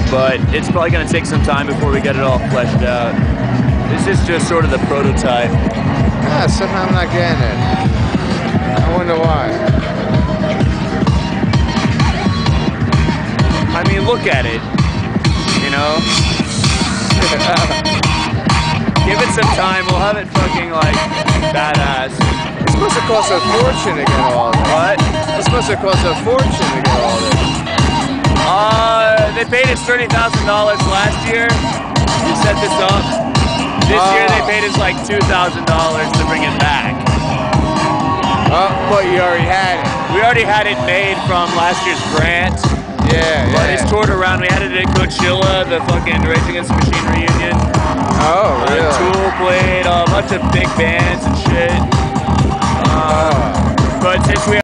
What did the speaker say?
but it's probably going to take some time before we get it all fleshed out. This is just sort of the prototype. Yeah, something I'm not getting it. I wonder why. I mean, look at it, you know? Give it some time, we'll have it fucking, like, badass. It's supposed to cost a fortune to get all this. What? It's supposed to cost a fortune to get all this. They paid us $30,000 last year to set this up. This year they paid us like $2,000 to bring it back. But you already had it. We already had it made from last year's grant. Yeah, yeah. But it's toured around. We had it at Coachella, the fucking Rage Against the Machine reunion. Oh, really? Tool played, a bunch of big bands and shit. But since we